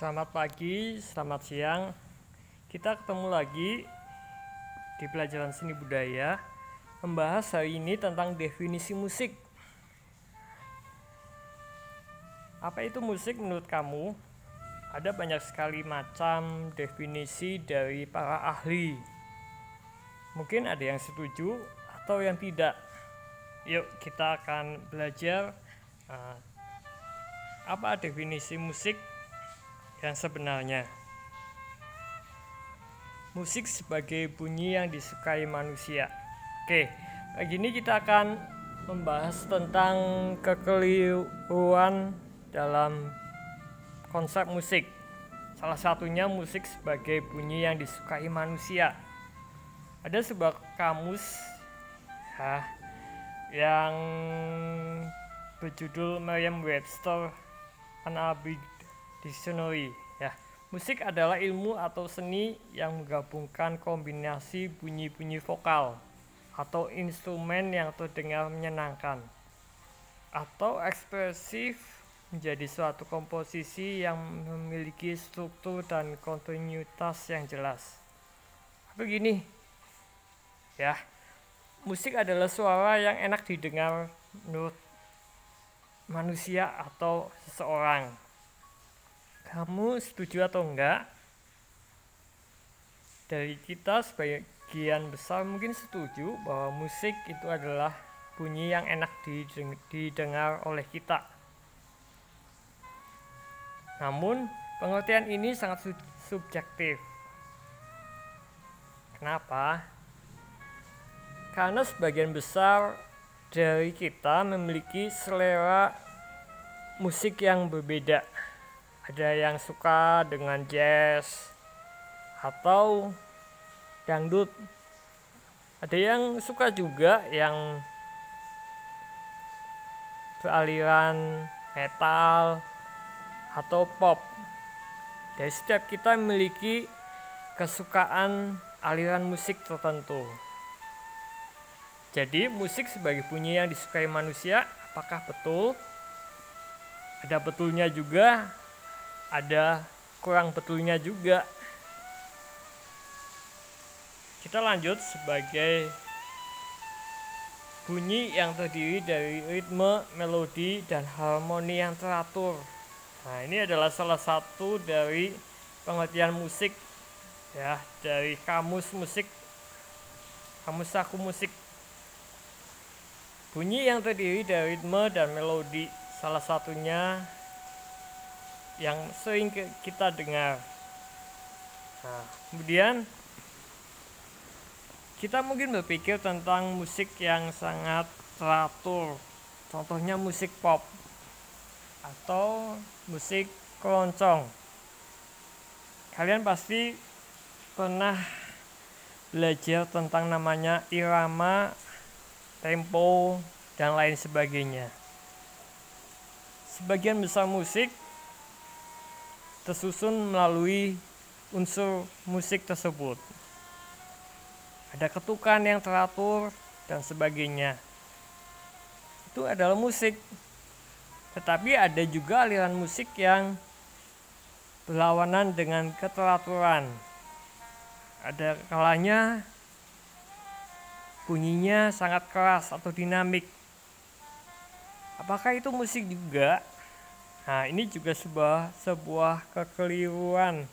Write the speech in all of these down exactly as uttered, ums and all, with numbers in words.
Selamat pagi, selamat siang. Kita ketemu lagi di pelajaran seni budaya, membahas hari ini tentang definisi musik. Apa itu musik menurut kamu? Ada banyak sekali macam definisi dari para ahli. Mungkin ada yang setuju atau yang tidak. Yuk kita akan belajar uh, apa definisi musik yang sebenarnya. Musik sebagai bunyi yang disukai manusia. Oke, pagi ini kita akan membahas tentang kekeliruan dalam konsep musik. Salah satunya musik sebagai bunyi yang disukai manusia. Ada sebuah kamus ya, yang berjudul Merriam-Webster Unabridged Dictionary ya. Musik adalah ilmu atau seni yang menggabungkan kombinasi bunyi-bunyi vokal atau instrumen yang terdengar menyenangkan atau ekspresif menjadi suatu komposisi yang memiliki struktur dan kontinuitas yang jelas. Begini ya, musik adalah suara yang enak didengar menurut manusia atau seseorang. Kamu setuju atau enggak? Dari kita sebagian besar mungkin setuju bahwa musik itu adalah bunyi yang enak didengar oleh kita. Namun pengertian ini sangat subjektif. Kenapa? Karena sebagian besar dari kita memiliki selera musik yang berbeda. Ada yang suka dengan jazz atau dangdut. Ada yang suka juga yang beraliran metal atau pop. Jadi setiap kita memiliki kesukaan aliran musik tertentu. Jadi musik sebagai bunyi yang disukai manusia, apakah betul? Ada betulnya juga, ada kurang betulnya juga. Kita lanjut sebagai bunyi yang terdiri dari ritme, melodi, dan harmoni yang teratur. Nah, ini adalah salah satu dari pengertian musik ya, dari kamus musik, kamus saku musik. Bunyi yang terdiri dari ritme dan melodi, salah satunya yang sering kita dengar. Nah, kemudian kita mungkin berpikir tentang musik yang sangat teratur. Contohnya musik pop atau musik keroncong. Kalian pasti pernah belajar tentang namanya irama, tempo, dan lain sebagainya. Sebagian besar musik tersusun melalui unsur musik tersebut. Ada ketukan yang teratur dan sebagainya. Itu adalah musik. Tetapi ada juga aliran musik yang berlawanan dengan keteraturan. Ada kalanya bunyinya sangat keras atau dinamik. Apakah itu musik juga? Nah, ini juga sebuah sebuah kekeliruan.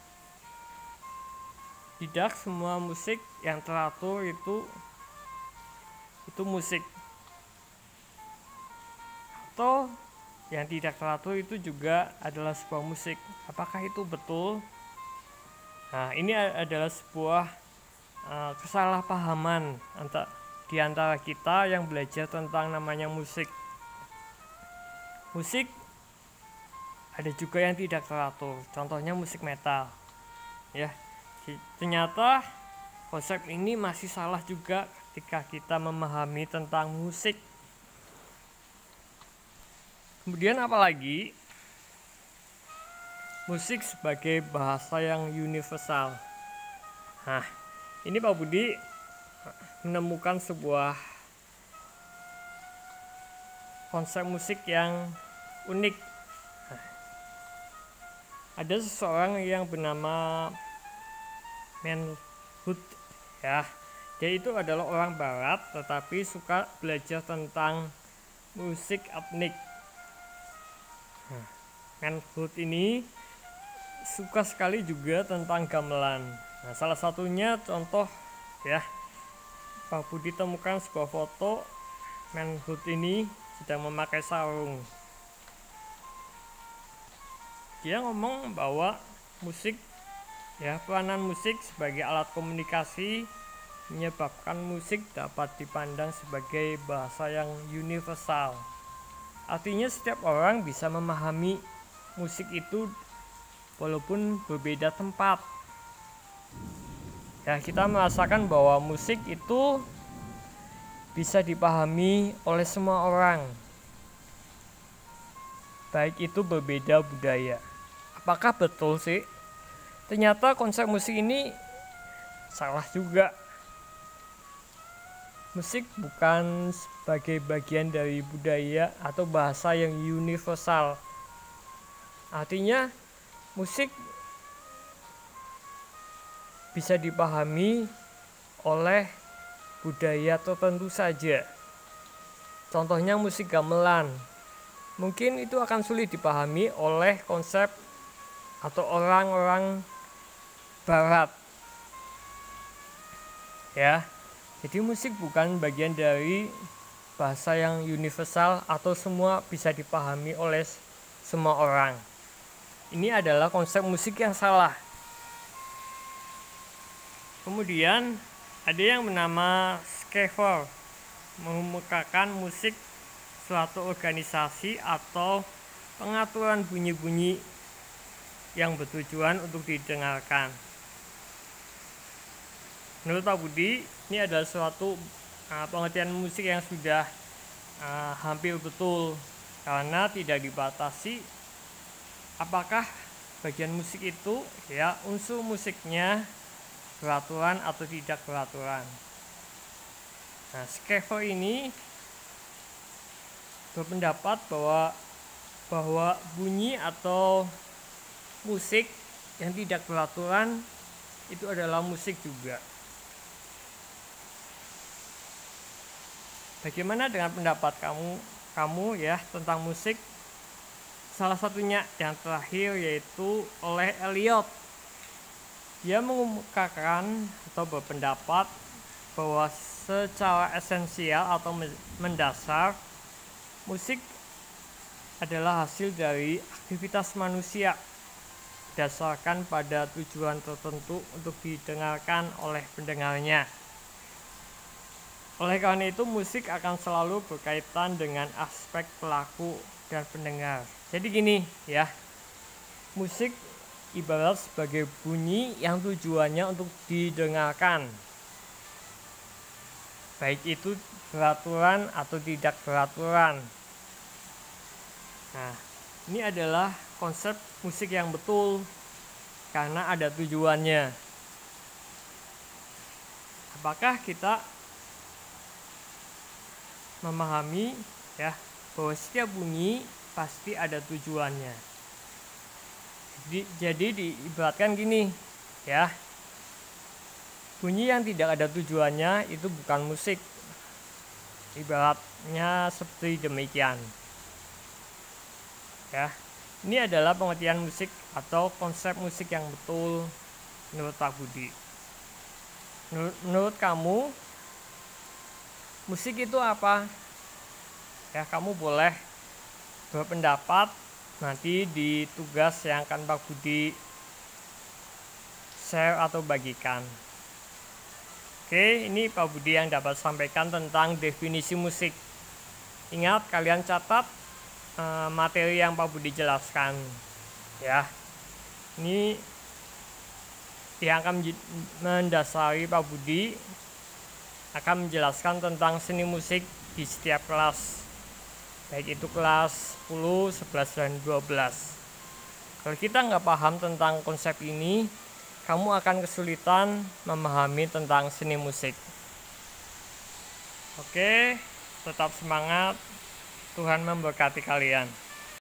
Tidak semua musik yang teratur itu itu musik. Atau yang tidak teratur itu juga adalah sebuah musik. Apakah itu betul? Nah, ini adalah sebuah uh, kesalahpahaman antara di antara kita yang belajar tentang namanya musik. Musik ada juga yang tidak teratur. Contohnya musik metal. Ya. Ternyata konsep ini masih salah juga ketika kita memahami tentang musik. Kemudian apalagi musik sebagai bahasa yang universal. Nah, ini Pak Budi menemukan sebuah konsep musik yang unik. ada seseorang yang bernama Manhood, ya. Dia itu adalah orang barat tetapi suka belajar tentang musik etnik. Nah, Manhood ini suka sekali juga tentang gamelan. Nah, salah satunya contoh, ya, Pak Budi temukan sebuah foto Manhood ini sedang memakai sarung. Dia ngomong bahwa musik, ya, peranan musik sebagai alat komunikasi menyebabkan musik dapat dipandang sebagai bahasa yang universal. Artinya setiap orang bisa memahami musik itu walaupun berbeda tempat. Ya, kita merasakan bahwa musik itu bisa dipahami oleh semua orang, baik itu berbeda budaya. Apakah betul sih? Ternyata konsep musik ini salah juga. Musik bukan sebagai bagian dari budaya atau bahasa yang universal. Artinya musik bisa dipahami oleh budaya tertentu saja. Contohnya musik gamelan. Mungkin itu akan sulit dipahami oleh konsep atau orang-orang barat. Ya. Jadi musik bukan bagian dari bahasa yang universal atau semua bisa dipahami oleh semua orang. Ini adalah konsep musik yang salah. Kemudian ada yang bernama Schaeffer, mengemukakan musik suatu organisasi atau pengaturan bunyi-bunyi yang bertujuan untuk didengarkan. Menurut Pak Budi, ini adalah suatu uh, pengertian musik yang sudah uh, hampir betul, karena tidak dibatasi apakah bagian musik itu, ya, unsur musiknya beraturan atau tidak beraturan. Nah, Schaeffer ini berpendapat bahwa bahwa bunyi atau musik yang tidak beraturan itu adalah musik juga. Bagaimana dengan pendapat kamu kamu ya tentang musik? Salah satunya yang terakhir yaitu oleh Eliot. Dia mengemukakan atau berpendapat bahwa secara esensial atau mendasar musik adalah hasil dari aktivitas manusia berdasarkan pada tujuan tertentu untuk didengarkan oleh pendengarnya. Oleh karena itu, musik akan selalu berkaitan dengan aspek pelaku dan pendengar. Jadi gini, ya, musik ibarat sebagai bunyi yang tujuannya untuk didengarkan, baik itu beraturan atau tidak beraturan. Nah, ini adalah konsep musik yang betul karena ada tujuannya. Apakah kita memahami, ya, bahwa setiap bunyi pasti ada tujuannya? Jadi, jadi diibaratkan gini, ya, bunyi yang tidak ada tujuannya itu bukan musik. Ibaratnya seperti demikian. Ya, ini adalah pengertian musik atau konsep musik yang betul menurut Pak Budi. Menurut, menurut kamu, musik itu apa? Ya, kamu boleh berpendapat nanti di tugas yang akan Pak Budi share atau bagikan. Oke, ini Pak Budi yang dapat sampaikan tentang definisi musik. Ingat, kalian catat uh, materi yang Pak Budi jelaskan. Ya, ini yang akan mendasari Pak Budi akan menjelaskan tentang seni musik di setiap kelas, baik itu kelas sepuluh, sebelas, dan dua belas. Kalau kita nggak paham tentang konsep ini, kamu akan kesulitan memahami tentang seni musik. Oke, tetap semangat. Tuhan memberkati kalian.